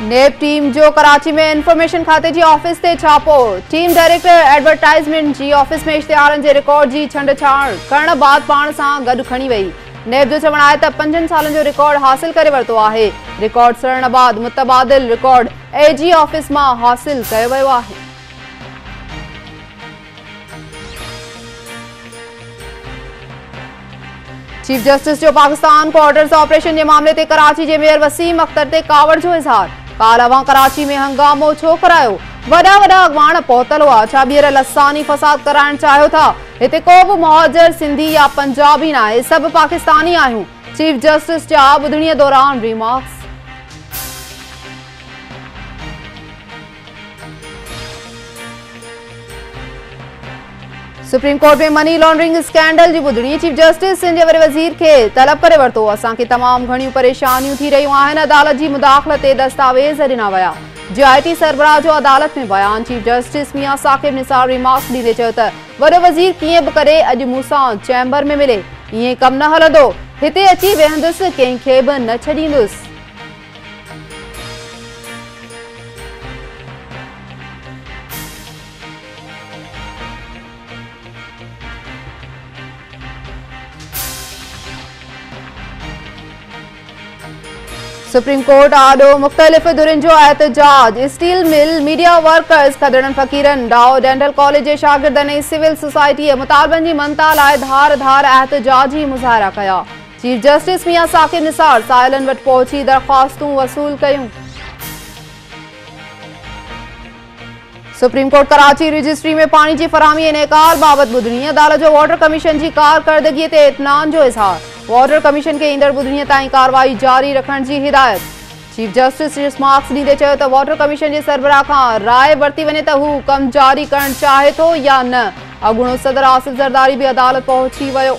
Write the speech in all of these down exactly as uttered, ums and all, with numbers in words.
नेब टीम जो कराची में इंफॉर्मेशन खाते जी ऑफिस से छापो। टीम डायरेक्टर एडवर्टाइजमेंट जी ऑफिस में इश्तिहारनि जे रिकॉर्ड जी छंड-छाण करण बाद पाण सां गॾु खणी वई। नेब जो चवणु आहे त पंजनि सालनि जो रिकॉर्ड हासिल करे वरितो आहे। रिकॉर्ड सड़ण बाद मुतबादिल रिकॉर्ड एजी ऑफिस मां हासिल कयो वियो आहे। चीफ जस्टिस जो पाकिस्तान क्वार्टर्स ऑपरेशन के मामले ते कराची के मेयर वसीम अख्तर ते कावड़ जो इज़हार। काल अवां कराची में हंगामो छो करायो? वडा वडा अगवान पहुतल हुआ, छा ॿीहर लसानी फसाद कराइण चाहियो था? हिते को बि मुहाजिर सिंधी या पंजाबी ना है, सब पाकिस्तानी आहियूं। चीफ जस्टिस जा ॿुधणीअ दौरान रिमार्क्स। सुप्रीम कोर्ट में मनी लॉन्ड्रिंग स्कैंडल की बुधणी। चीफ जस्टिस सिंध वरी वजीर के तलब करे वरतो। असांखे तमाम घणियूं परेशानियूं थी रहियूं आहिनि। अदालत जी मुदाखलत ते दस्तावेज ॾिना विया। जे आई टी सरबराह जो अदालत में बयान। Chief justice Mian Saqib Nisar remarks ॾींदे चयो त वॾो वज़ीर कीअं बि करे अॼु मूंसां चैम्बर में मिले। ईअं कमु न हलंदो। हिते अची वेहंदुसि, कंहिंखे बि न छॾींदुसि। सुप्रीम कोर्ट आॾो मुख़्तलिफ़ धुरियुनि जो एहतजाज। स्टील मिल, मीडिया वर्कर्स, खदड़नि फ़क़ीरनि, डाओ डेंटल कॉलेज जे शागिर्दनि ऐं सिविल सोसाइटीअ मुतालबनि जी मनता लाइ धार धार एहतजाजी मुज़ाहिरा कया। चीफ जस्टिस मियां साकिब निसार साइलनि वटि पहुची दरख़्वास्तूं वसूल कयूं। सुप्रीम कोर्ट कराची रजिस्ट्री में पानी की फराहमी ऐं नेकार बाबति ॿुधणी। अदालत जो वाटर कमीशन की कारकर्दगी ते इत्मीनान जो इज़हार। वाटर कमीशन के ईंदड़ ॿुधणीअ ताईं कार्रवाई जारी रखण की हिदायत। चीफ जस्टिस रिमार्क्स ॾींदे चयो त वाटर कमीशन के सरबराह खां राय वरिती वञे त हू कमु जारी करणु चाहे थो या न। अॻूणो सदर आसिफ ज़रदारी भी अदालत पहुची वियो।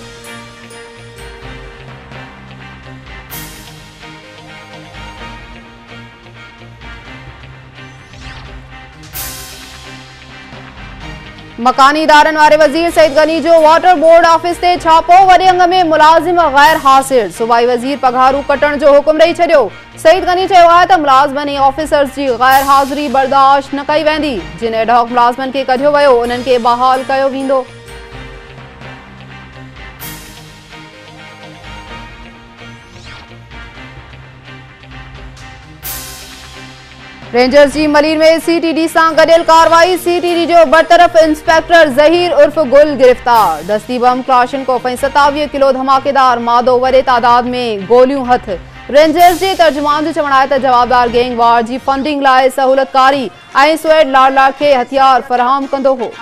मकानी इदारनि वारे वज़ीर सईद गनी जो वाटर बोर्ड ऑफिस से छापो। वॾे अंग में मुलाज़िम गैर हाज़िर। सूबाई वज़ीर पघारूं कटण जो हुकुम ॾेई छॾियो। सईद गनी चयो आहे त मुलाज़िमनि ऐं ऑफिसर्स जी गैर हाज़िरी बर्दाश्त न कई वेंदी। जिन एडहॉक मुलाज़िमनि खे कढियो वियो उन्हनि खे बहाल कयो वेंदो। रेंजर्स जी मलीर में सीटीडी सां गॾियल कार्रवाई। सीटीडी जो बरतरफ इंस्पेक्टर ज़हीर उर्फ गुल गिरफ्तार। दस्ती बम क्लाशनकोफ ऐं सतावीह किलो धमाकेदार मादो वॾे तादाद में गोलियूं हथ। रेंजर्स जे तर्जुमान जो चवणु आहे त जवाबदार गैंग वार जी फंडिंग लाइ सहूलतकारी ऐं सुएड लाडला खे हथियार फराहम कंदो हो।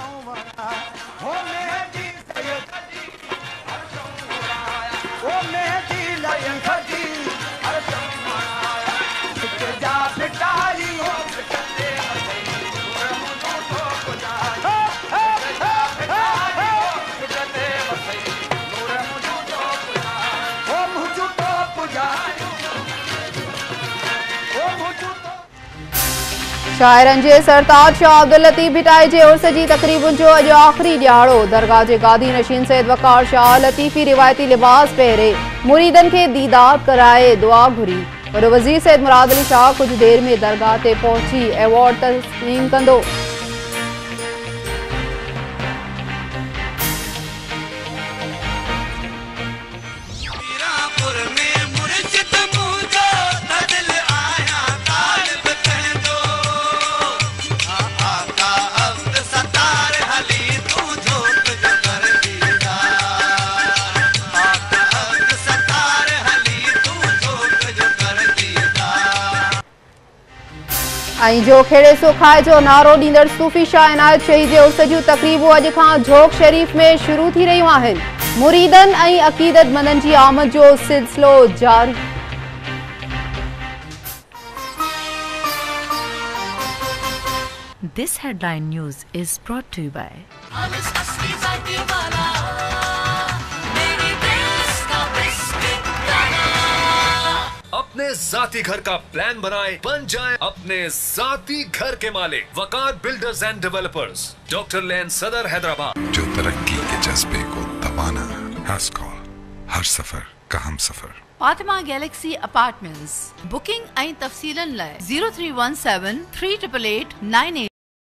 शाइरनि जे सरताज शाह अब्दुल लतीफ़ भिटाई जे उर्स जी तक़रीबुनि जो अॼु आख़िरी ॾियारो। दरगाह जे गादी नशीन सैयद वक़ार शाह लतीफ़ी रिवायती लिबास पहिरे मुरीदनि खे दीदार कराए दुआ घुरी। वॾो वज़ीर सैयद मुराद अली शाह कुछ देर में दरगाह ते पहुची एवॉर्ड तस्लीम कंदो। ऐं जो खेड़े सो खाए जो नारो ॾींदड़ सूफ़ी शाह इनायत शहीद जे उर्स जूं तक़रीबूं अॼु खां झोक शरीफ़ में शुरू थी रहियूं आहिनि। मुरीदनि ऐं अक़ीदतमंदनि जी आमद जो सिलसिलो जारी। This headline news is brought to you by अपने जाती घर का प्लान बनाएं, बन जाएं अपने जाती घर के मालिक। Waqar builders and developers, doctor lane Saddar, Hyderabad. जो तरक्की के जज्बे को दबाना, हर कॉल, हर सफर का हम सफर। Fatima galaxy apartments. बुकिंग ऐं तफ़सीलन लाइ zero three one seven three triple eight nine eight